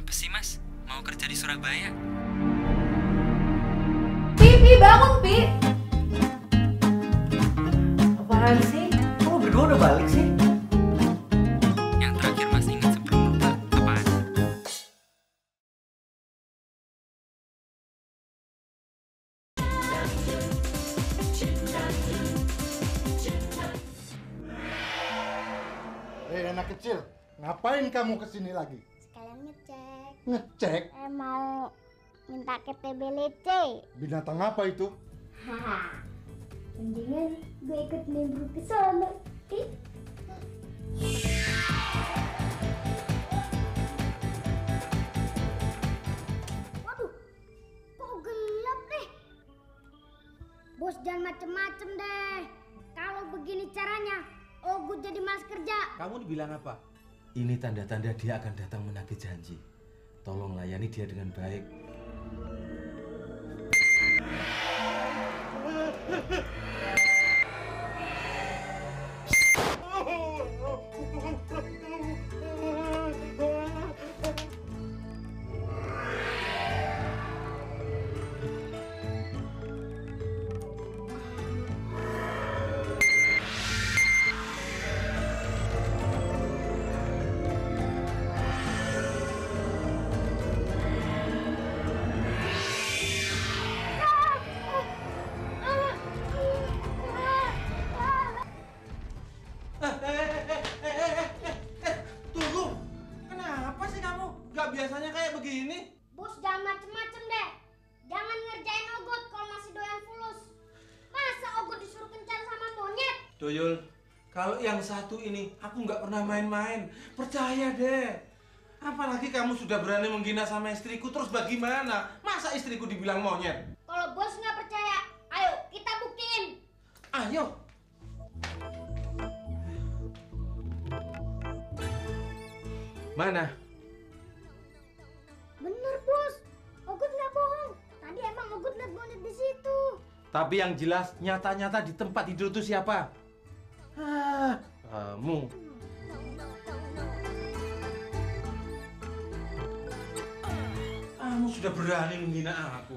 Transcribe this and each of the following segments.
Apa sih mas? Mau kerja di Surabaya? Pi, bangun Pi. Apaan sih? Kok berdua udah balik sih? Yang terakhir mas ingat sebelum lupa apaan? Anak kecil, ngapain kamu kesini lagi? Sekalian ngecek. Ngecek? Mau minta KTBLC. Binatang apa itu? Haha. Mendingan gue ikut nimbrung ke sana. Waduh, kok gelap deh? Bos jangan macem-macem deh. Kalau begini caranya, gue jadi malas kerja. Kamu dibilang apa? Ini tanda-tanda dia akan datang menagih janji. Tolong layani dia dengan baik. Tunggu! Kenapa sih kamu? Gak biasanya kayak begini? Bos jangan macem-macem deh. Jangan ngerjain Ogut kalau masih doyan fulus. Masa Ogut disuruh kencan sama monyet? Doyol, kalau yang satu ini aku nggak pernah main-main. Percaya deh. Apalagi kamu sudah berani menghina sama istriku, terus bagaimana? Masa istriku dibilang monyet? Kalau bos nggak percaya, ayo kita buktiin. Ayo. Mana? Bener bos, Ogut nggak bohong. Tadi emang Ogut liat monyet di situ. Tapi yang jelas nyata-nyata di tempat tidur itu siapa? Kamu. Kamu sudah berani menghina aku.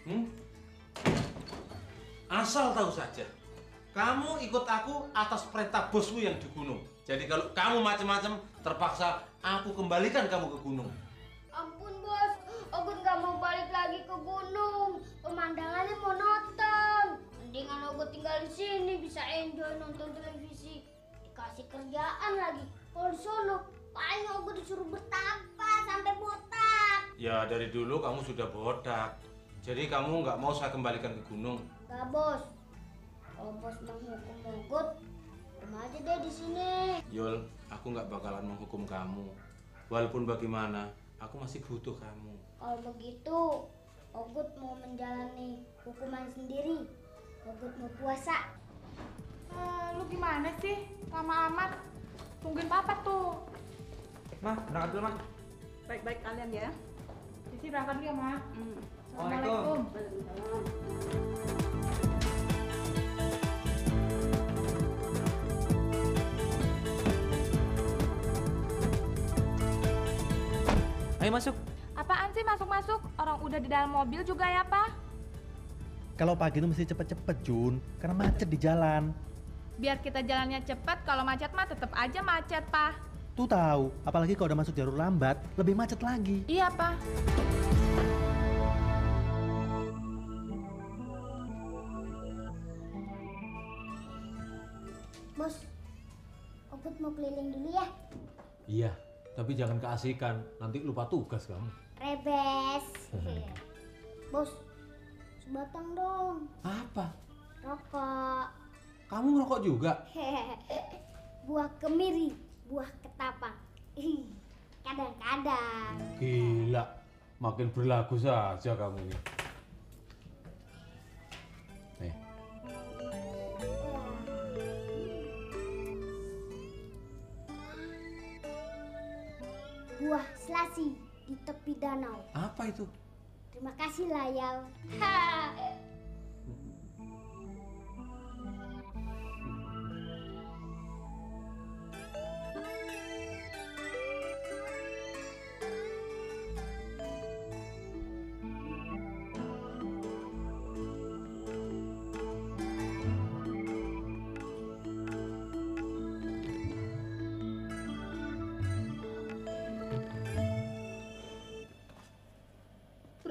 Asal tahu saja, kamu ikut aku atas perintah bosmu yang di gunung. Jadi kalau kamu macam-macam, terpaksa aku kembalikan kamu ke gunung. Ampun bos, Ogut nggak mau balik lagi ke gunung. Pemandangannya monoton. Mendingan Ogut tinggal di sini, bisa enjoy nonton televisi. Dikasih kerjaan lagi. Kalau di sono, paling Ogut disuruh bertapa sampai botak. Ya dari dulu kamu sudah bodak. Jadi kamu nggak mau saya kembalikan ke gunung. Gak bos, kalau bos menghukum Ogut, rumah aja deh di sini. Yul, aku nggak bakalan menghukum kamu. Walaupun bagaimana, aku masih butuh kamu. Kalau begitu, Ogut mau menjalani hukuman sendiri. Ogut mau puasa. Lu gimana sih? Lama amat. Tungguin papa tuh. Mah, berangkat dulu, Mah. Baik-baik kalian ya. Sisi berangkat dulu ya, Ma. Waalaikumsalam. Ayo masuk. Apaan sih masuk-masuk? Orang udah di dalam mobil juga ya, Pak? Kalau pagi itu mesti cepet-cepet, Jun. Karena macet di jalan. Biar kita jalannya cepat, kalau macet mah tetap aja macet, Pak. Tuh tahu, apalagi kalau udah masuk jalur lambat, lebih macet lagi. Iya, Pak. Bos, Ogut mau keliling dulu ya. Iya, tapi jangan keasikan, nanti lupa tugas kamu. Rebes. Bos, sebatang dong. Apa? Rokok. Kamu ngerokok juga? Buah kemiri, buah ketapang. Kadang-kadang. Gila, makin berlagu saja kamu ini. Nih, Buah selasi di tepi danau. apa itu? Terima kasih Layal.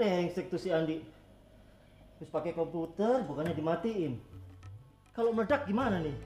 Brengsek tuh si Andi. Terus pakai komputer, bukannya dimatiin. Kalau meledak gimana nih?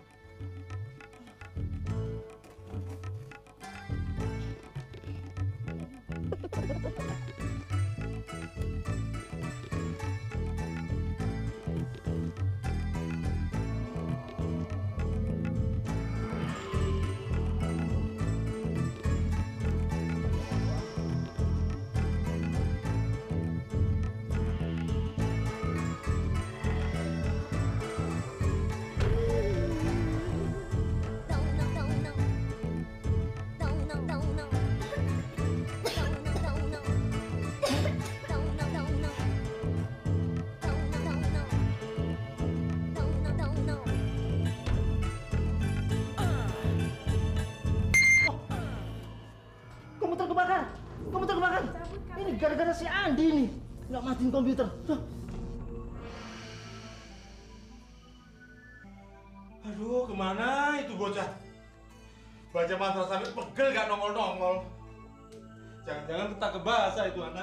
Komputer kebakar. Ini gara-gara si Andi nih. Nggak matiin komputer. Tuh. Aduh, kemana itu bocah? Baca mantra sampai pegel gak nongol-nongol. Jangan-jangan kita kebasa itu anak.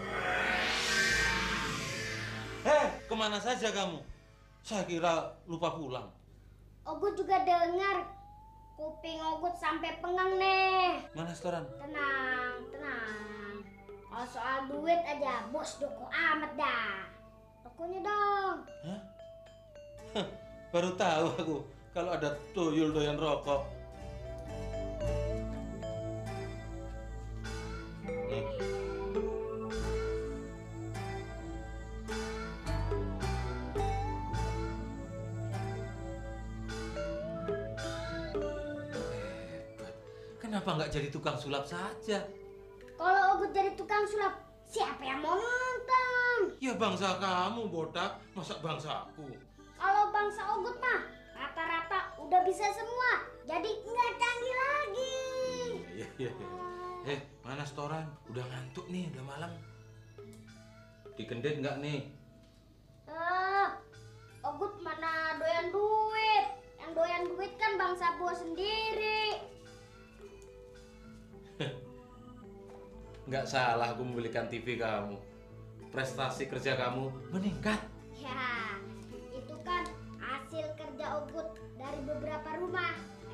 Kemana saja kamu? Saya kira lupa pulang. Ogut juga dengar. Kuping Ogut sampai pengang nih. Mana setoran? Tenang. Oh, soal duit aja, bos doko amat dah. Tokonya dong. Hah? Baru tahu aku kalau ada tuyul doyan rokok. Nih. Kenapa nggak jadi tukang sulap saja? Kalau Ogut jadi tukang sulap, siapa yang mau nonton? Ya bangsa kamu, botak. Masa bangsaku? Kalau bangsa Ogut mah, rata-rata udah bisa semua. Jadi nggak canggih lagi. Iya. Mana setoran? Udah ngantuk nih, udah malam. Digendet nggak nih? Ogut mana doyan duit. Yang doyan duit kan bangsa bos sendiri. Nggak salah aku membelikan TV kamu. Prestasi kerja kamu meningkat. Ya, itu kan hasil kerja Ogut dari beberapa rumah.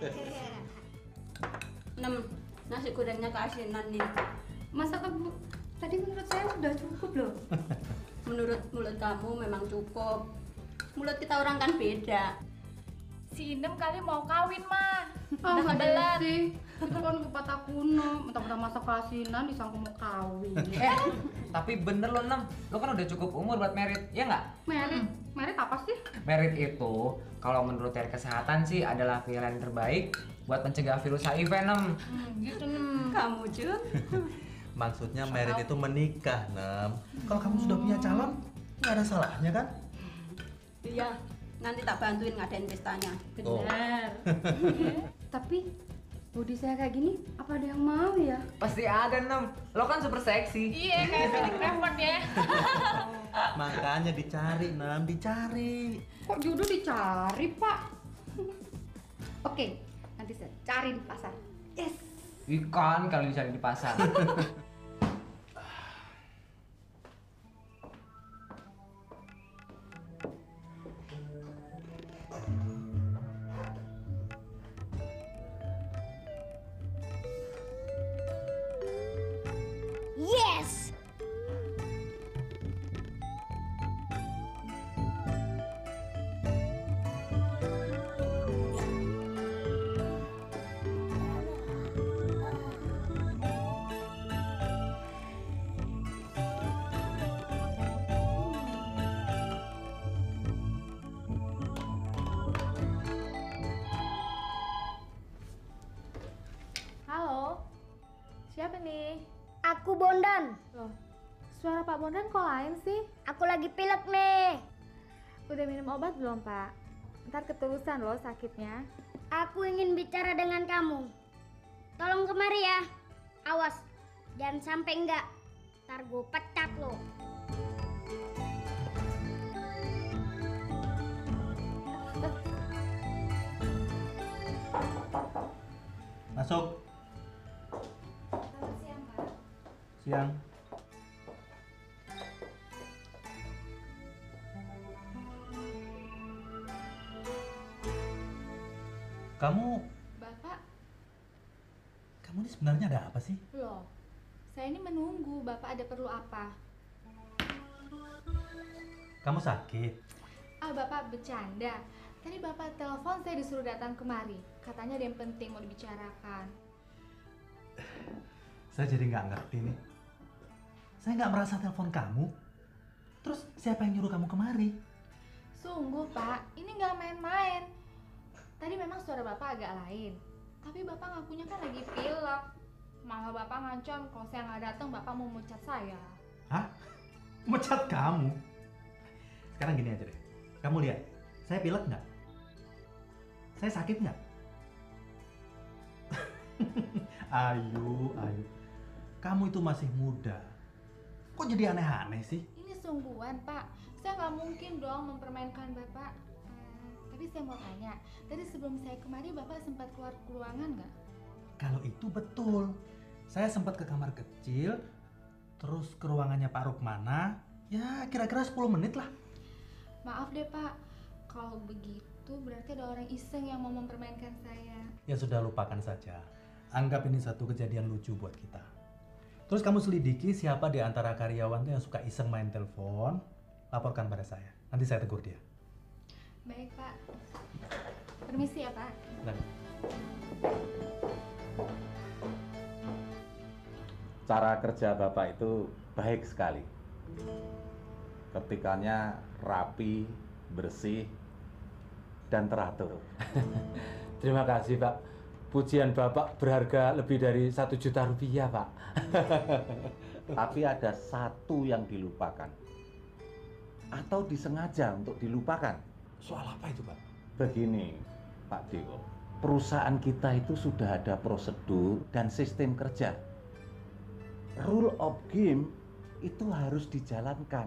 Nasi gorengnya keasinan nih. Masa kamu tadi menurut saya sudah cukup loh. Menurut mulut kamu memang cukup. Mulut kita orang kan beda. Si Inem kali mau kawin mah. Oh, Udah nggak ada kebelet. sih. Itu kan pepatah kuno. Mentang-mentang masa keasinan disangka mau kawin. Tapi bener lo, Nem. Lo kan udah cukup umur buat merit, ya nggak? Merit? Merit apa sih? Merit itu, kalau menurut dari kesehatan sih adalah pilihan terbaik buat mencegah virus HIV, Nem. Gitu, Nem. Kamu, Jun? Maksudnya merit itu menikah, Nem. Kalau kamu sudah punya calon, nggak ada salahnya kan? Iya, nanti tak bantuin ngadain pestanya. Benar. Tapi body saya kayak gini, apa ada yang mau ya? Pasti ada, Nem. Lo kan super seksi. Iya, kayak Felix Revon ya. Makanya dicari, Nem, dicari. Kok jodoh dicari, Pak? Oke, nanti saya cari di pasar. Yes. Ikan kalau dicari di pasar. Yes. Halo. Siapa nih? Aku Bondan. Loh, suara Pak Bondan kok lain sih? Aku lagi pilek nih. Udah minum obat belum, Pak? Ntar keterusan loh sakitnya. Aku ingin bicara dengan kamu. Tolong kemari ya. Awas, jangan sampai enggak. Ntar gue pecat lo. Masuk. Selamat siang, Pak. Siang. Kamu Bapak, ini sebenarnya ada apa sih? loh, saya ini menunggu. Bapak ada perlu apa? Kamu sakit? Bapak bercanda. Tadi Bapak telepon, saya disuruh datang kemari. Katanya ada yang penting mau dibicarakan. Saya jadi nggak ngerti nih. Saya nggak merasa telepon kamu. Terus siapa yang nyuruh kamu kemari? Sungguh Pak, ini nggak main-main. Tadi memang suara Bapak agak lain. Tapi Bapak ngakunya kan lagi pilek. Malah Bapak ngancam kalau saya nggak datang Bapak mau mecat saya. Hah? Mecat kamu? Sekarang gini aja deh. Kamu lihat, saya pilek nggak? Saya sakit nggak? Ayu. Kamu itu masih muda. Kok jadi aneh-aneh sih? Ini sungguhan Pak. Saya nggak mungkin dong mempermainkan Bapak. Tapi saya mau tanya, tadi sebelum saya kemari Bapak sempat keluar ke ruangan nggak? Kalau itu betul. Saya sempat ke kamar kecil, terus ke ruangannya Pak Rukmana, ya kira-kira 10 menit lah. Maaf deh Pak, kalau begitu berarti ada orang iseng yang mau mempermainkan saya. Ya sudah, lupakan saja. Anggap ini satu kejadian lucu buat kita. Terus kamu selidiki siapa di antara karyawan tuh yang suka iseng main telepon, laporkan pada saya. Nanti saya tegur dia. Baik Pak. Permisi ya Pak. Nah. Cara kerja Bapak itu baik sekali. Ketikannya rapi, bersih, dan teratur. Terima kasih Pak. Pujian Bapak berharga lebih dari 1 juta rupiah Pak. Tapi ada satu yang dilupakan. Atau disengaja untuk dilupakan. Soal apa itu Pak? Begini Pak Dewo, perusahaan kita itu sudah ada prosedur dan sistem kerja. Rule of game itu harus dijalankan.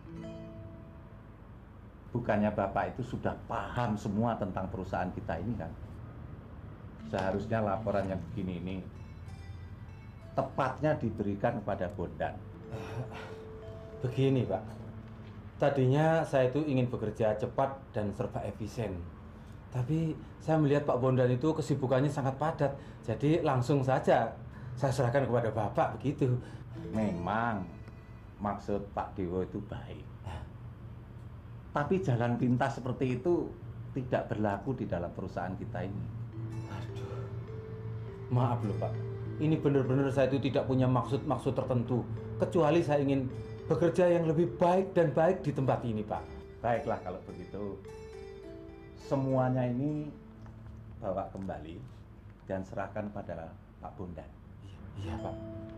Bukannya Bapak itu sudah paham semua tentang perusahaan kita ini kan? Seharusnya laporan yang begini ini tepatnya diberikan kepada Bondan. Begini Pak, tadinya saya itu ingin bekerja cepat dan serba efisien. Tapi saya melihat Pak Bondan itu kesibukannya sangat padat. Jadi langsung saja saya serahkan kepada Bapak begitu. Memang maksud Pak Dewo itu baik. Tapi jalan pintas seperti itu tidak berlaku di dalam perusahaan kita ini. Aduh, maaf loh Pak. Ini benar-benar saya itu tidak punya maksud-maksud tertentu. Kecuali saya ingin bekerja yang lebih baik dan baik di tempat ini Pak. Baiklah kalau begitu. Semuanya ini bawa kembali dan serahkan pada Pak Bondan. Iya Pak.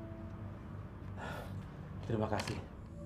Terima kasih.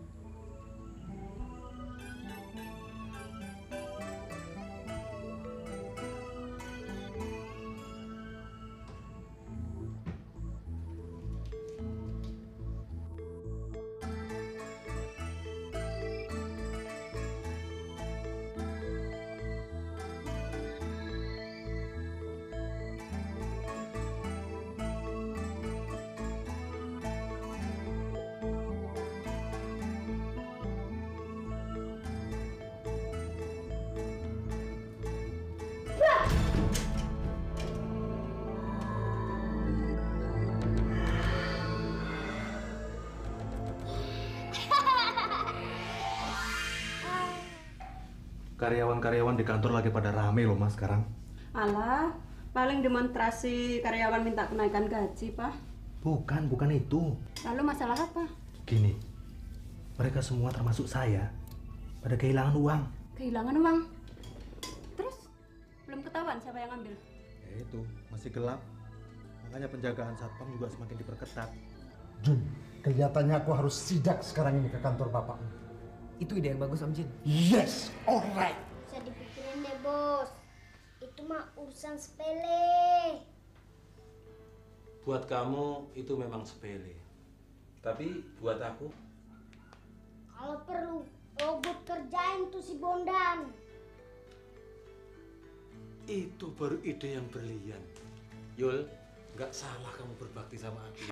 Karyawan-karyawan di kantor lagi pada rame loh Mas sekarang. Alah, paling demonstrasi karyawan minta kenaikan gaji, Pak. Bukan itu. Lalu masalah apa? Gini, mereka semua termasuk saya pada kehilangan uang. Kehilangan uang? Terus? Belum ketahuan siapa yang ngambil? Ya itu, masih gelap. Makanya penjagaan satpam juga semakin diperketat. Jun, kelihatannya aku harus sidak sekarang ini ke kantor bapakmu. Itu ide yang bagus Om Jin. Yes, alright. Bisa dipikirin deh bos. Itu mah urusan sepele. Buat kamu itu memang sepele. Tapi buat aku, Kalau perlu, Ogut kerjain tuh si Bondan. itu baru ide yang brilian. Yul, nggak salah kamu berbakti sama aku.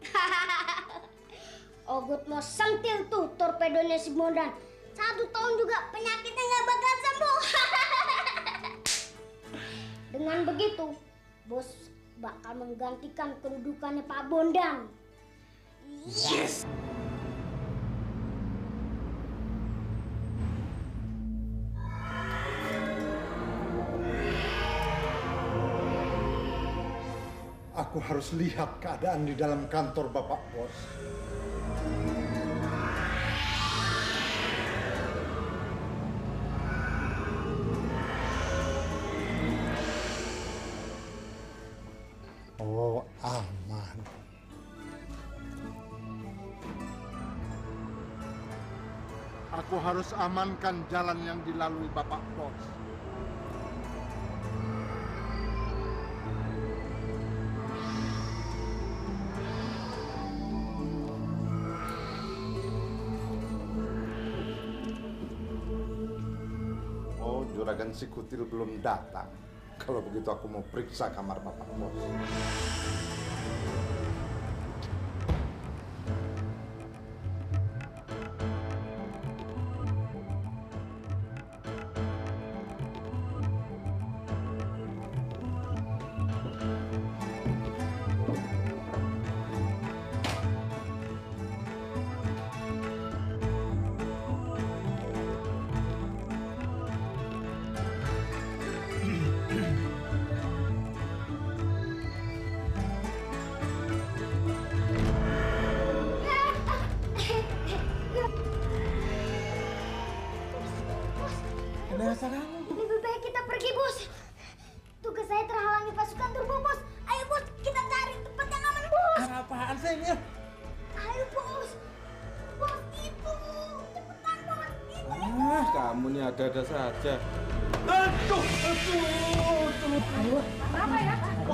Ogut mau sentil tuh torpedonya si Bondan. 1 tahun juga penyakitnya nggak bakal sembuh. Dengan begitu, Bos bakal menggantikan kedudukannya Pak Bondan. Yes. Aku harus lihat keadaan di dalam kantor Bapak Bos. Oh, aman. Aku harus amankan jalan yang dilalui Bapak Bos. Oh, Juragan Sikutil belum datang. Kalau begitu aku mau periksa kamar Bapak Bos. Lebih baik kita pergi, Bos. Tugas saya terhalangi pasukan turbo, Bos. Ayo, Bos, kita cari tempat yang aman, Bos. Apaan sih ini? Ayo, Bos. Bos, itu. Cepetan, Bos. Itu. Kamu nih ada-ada saja. Apa ya?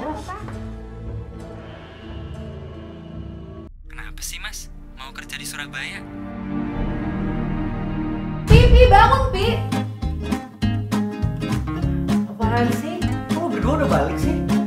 Kenapa sih mas? Mau kerja di Surabaya? Pi, bangun, Pi. Apaan sih? Kok berdua udah balik sih?